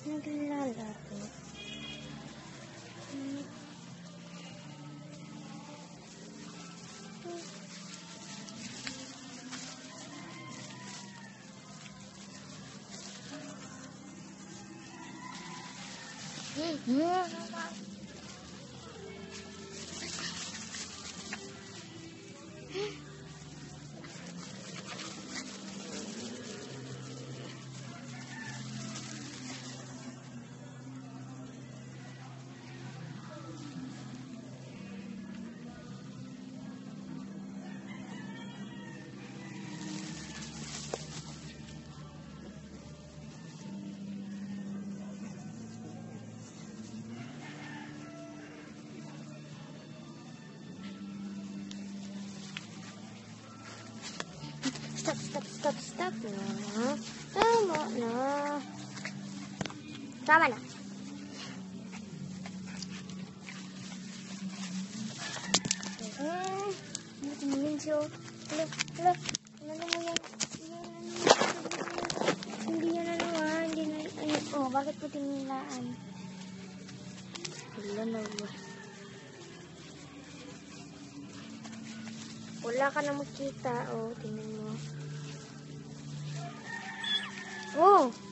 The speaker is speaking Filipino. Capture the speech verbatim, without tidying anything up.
Naglalaro. Hmm. Hmm. Stop, stop, stop, stop na. Tama na. Tama na. Eh, hindi mo yun siya. Hala, hala. Ano mo yan? Hindi yan na naman. Hindi na, ay, oh, bakit po tinilaan? Hala na ba? Wala ka na makita. Oh, tingnan mo. Oh!